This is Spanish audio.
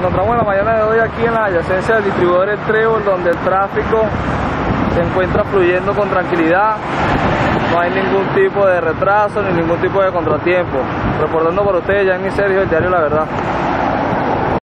encontramos en la mañana de hoy aquí en la adyacencia del distribuidor El Trébol, donde el tráfico se encuentra fluyendo con tranquilidad. No hay ningún tipo de retraso ni ningún tipo de contratiempo. Reportando para ustedes, Jan y Sergio, el diario La Verdad.